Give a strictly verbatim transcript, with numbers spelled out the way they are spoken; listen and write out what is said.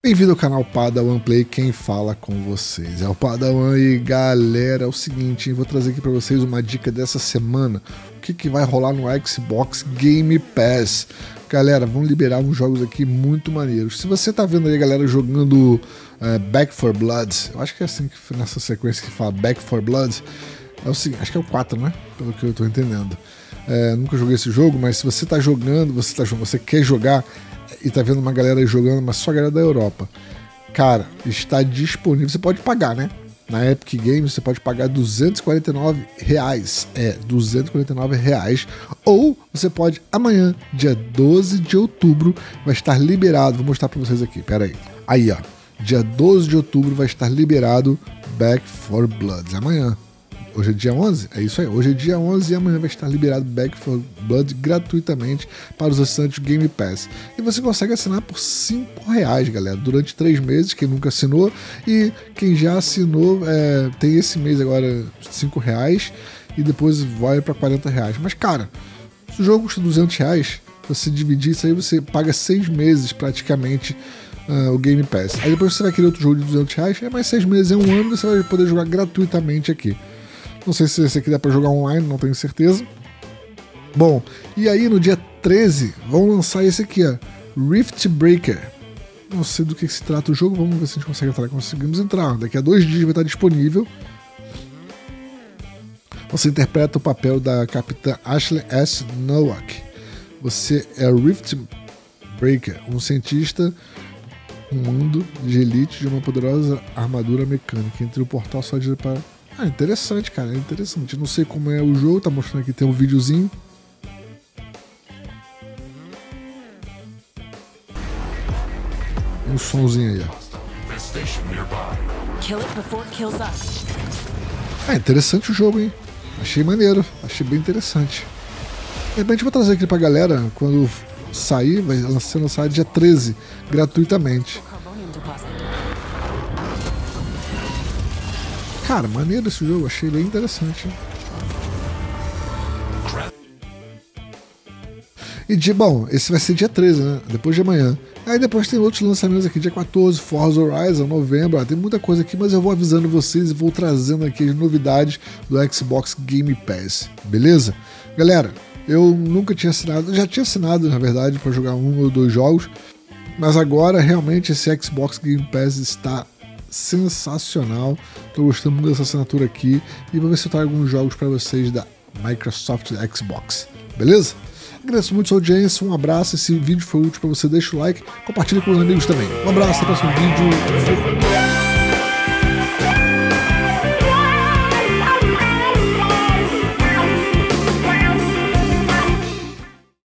Bem-vindo ao canal Padawan Play, quem fala com vocês é o Padawan. E galera, é o seguinte, hein? Vou trazer aqui pra vocês uma dica dessa semana. O que, que vai rolar no Xbox Game Pass. Galera, vão liberar uns jogos aqui muito maneiros. Se você tá vendo aí a galera jogando uh, Back four Blood, eu acho que é assim que nessa sequência que fala Back four Blood, é o seguinte, acho que é o quatro, né? Pelo que eu tô entendendo. É, nunca joguei esse jogo, mas se você tá jogando, você, tá, você quer jogar e tá vendo uma galera aí jogando, mas só a galera da Europa, cara, está disponível, você pode pagar, né? Na Epic Games você pode pagar duzentos e quarenta e nove reais, é, duzentos e quarenta e nove reais, ou você pode, amanhã, dia doze de outubro, vai estar liberado, vou mostrar pra vocês aqui, pera aí, aí ó, dia doze de outubro vai estar liberado Back four Blood, amanhã. Hoje é dia onze? É isso aí. Hoje é dia onze e amanhã vai estar liberado Back four Blood gratuitamente para os assinantes do Game Pass. E você consegue assinar por cinco reais, galera, durante três meses, quem nunca assinou. E quem já assinou é, tem esse mês agora cinco reais e depois vai para quarenta reais. Mas, cara, se o jogo custa duzentos reais, você dividir isso aí, você paga seis meses praticamente uh, o Game Pass. Aí depois você vai querer outro jogo de duzentos reais, é mais seis meses, é um ano, você vai poder jogar gratuitamente aqui. Não sei se esse aqui dá pra jogar online, não tenho certeza. Bom, e aí no dia treze vão lançar esse aqui, ó, Rift Breaker. Não sei do que se trata o jogo, vamos ver se a gente consegue entrar. Conseguimos entrar, daqui a dois dias vai estar disponível. Você interpreta o papel da capitã Ashley S. Nowak. Você é Rift Breaker, um cientista, um mundo de elite de uma poderosa armadura mecânica. Entre o portal só de para... Ah, interessante, cara, é interessante. Não sei como é o jogo, tá mostrando aqui, tem um videozinho. Um somzinho aí, ó. É interessante o jogo, hein? Achei maneiro, achei bem interessante. De repente eu vou trazer aqui pra galera, quando sair, vai ser lançado dia treze, gratuitamente. Cara, maneiro esse jogo, achei bem interessante. E de, bom, esse vai ser dia treze, né? Depois de amanhã. Aí depois tem outros lançamentos aqui, dia quatorze, Forza Horizon, novembro. Ah, tem muita coisa aqui, mas eu vou avisando vocês e vou trazendo aqui as novidades do Xbox Game Pass, beleza? Galera, eu nunca tinha assinado, já tinha assinado, na verdade, para jogar um ou dois jogos, mas agora realmente esse Xbox Game Pass está sensacional, tô gostando muito dessa assinatura aqui e vou ver se eu trago alguns jogos para vocês da Microsoft Xbox, beleza? Agradeço muito a sua audiência, um abraço, esse vídeo foi útil para você, deixa o like, compartilha com os amigos também, um abraço, até o próximo vídeo.